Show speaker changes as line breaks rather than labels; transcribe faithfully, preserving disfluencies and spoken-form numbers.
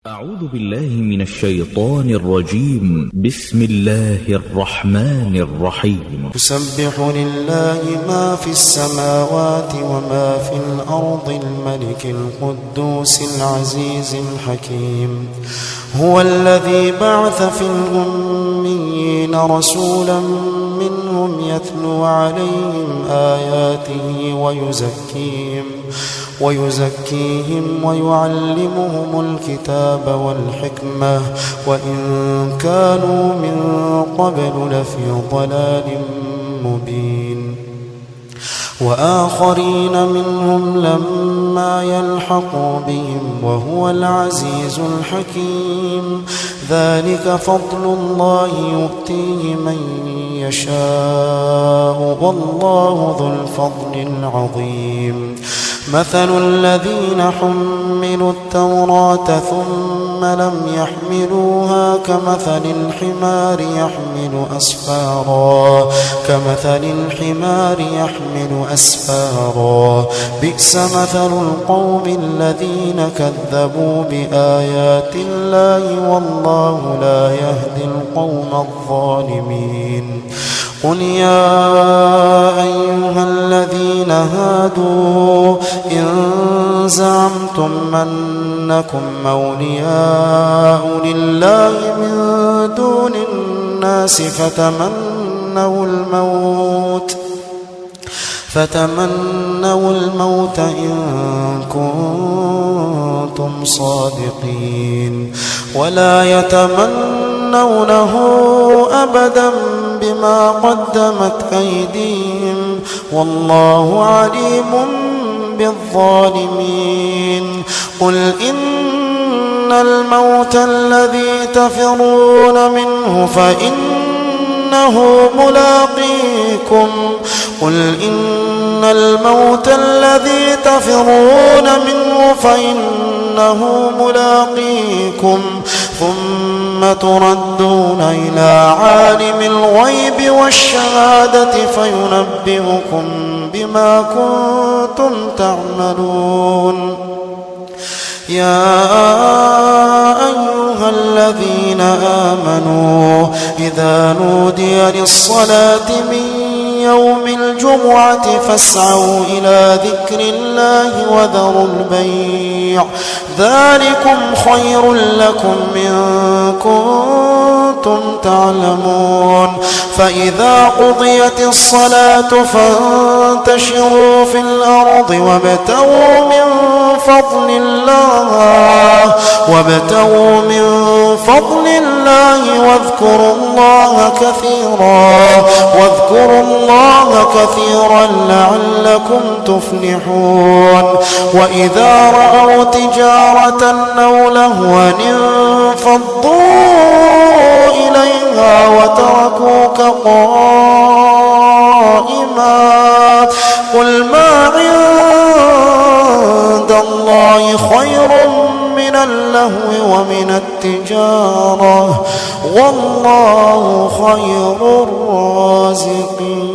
أعوذ بالله من الشيطان الرجيم. بسم الله الرحمن الرحيم.
يسبح لله ما في السماوات وما في الأرض الملك القدوس العزيز الحكيم. هو الذي بعث في الأميين رسولا منهم يتلو عليهم آياته ويزكيهم ويزكيهم ويعلمهم الكتاب والحكمة وإن كانوا من قبل لفي ضلال مبين. وآخرين منهم لما يلحقوا بهم وهو العزيز الحكيم. ذلك فضل الله يؤتيه من يشاء والله ذو الفضل العظيم. مثل الذين حملوا التوراة ثم لم يحملوها كمثل الحمار يحمل أسفارا كمثل الحمار يحمل أسفارا بئس مثل القوم الذين كذبوا بآيات الله والله لا يهدي القوم الظالمين. قل يا أيها الذين هادوا إن زعمتم أنكم أولياء لله من دون الناس فتمنوا الموت فتمنوا الموت إن كنتم صادقين ولا يتمنونه أبدا بما قدمت أيديهم والله عليم بالظالمين. قل إن الموت الذي تفرون منه فإنه ملاقيكم قل إن الموت الذي تفرون منه فإنه ملاقيكم ثم تردون إلى عالم الغيب والشهادة فينبئكم بما كنتم تعملون. يا أيها الذين آمنوا إذا نودي للصلاة من يوم الجمعة فاسعوا إلى ذكر الله وذروا البيع ذلكم خير لكم إن كنتم تعلمون. فإذا قضيت الصلاة فانتشروا في الأرض وابتغوا من فضل الله وابتغوا من فضل الله واذكروا الله كثيرا واذكروا الله كثيرا لعلكم تفلحون. وإذا رأوا تجارة أو لهوا انفضوا إليها وتركوك قائما قل ما عند الله خير من اللهو ومن التجارة والله خير الرازقين.